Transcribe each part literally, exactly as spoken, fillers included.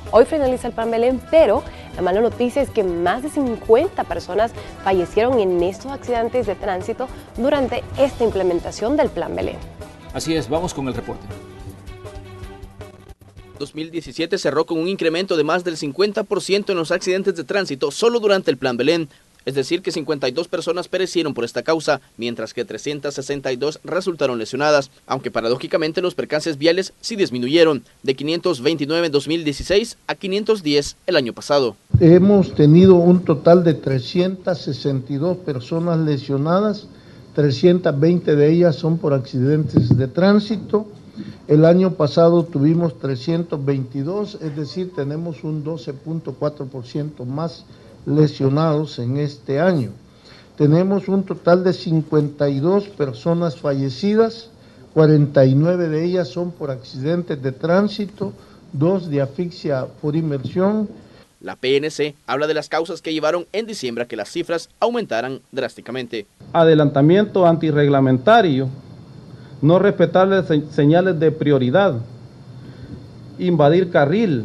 Hoy finaliza el Plan Belén, pero la mala noticia es que más de cincuenta personas fallecieron en estos accidentes de tránsito durante esta implementación del Plan Belén. Así es, vamos con el reporte. dos mil diecisiete cerró con un incremento de más del cincuenta por ciento en los accidentes de tránsito solo durante el Plan Belén. Es decir, que cincuenta y dos personas perecieron por esta causa, mientras que trescientas sesenta y dos resultaron lesionadas, aunque paradójicamente los percances viales sí disminuyeron, de quinientos veintinueve en dos mil dieciséis a quinientos diez el año pasado. Hemos tenido un total de trescientas sesenta y dos personas lesionadas, trescientas veinte de ellas son por accidentes de tránsito. El año pasado tuvimos trescientos veintidós, es decir, tenemos un doce punto cuatro por ciento más lesionados en este año. Tenemos un total de cincuenta y dos personas fallecidas, cuarenta y nueve de ellas son por accidentes de tránsito, dos de asfixia por inmersión. La P N C habla de las causas que llevaron en diciembre a que las cifras aumentaran drásticamente. Adelantamiento antirreglamentario, no respetar las señales de prioridad, invadir carril,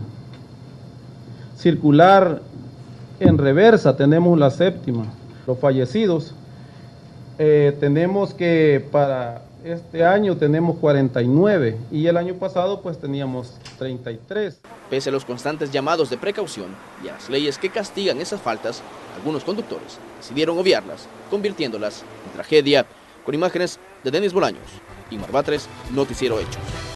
circular en reversa, tenemos la séptima. Los fallecidos, eh, tenemos que para este año tenemos cuarenta y nueve y el año pasado pues teníamos treinta y tres. Pese a los constantes llamados de precaución y a las leyes que castigan esas faltas, algunos conductores decidieron obviarlas, convirtiéndolas en tragedia. Con imágenes de Denis Bolaños y Mar Batres, Noticiero Hechos.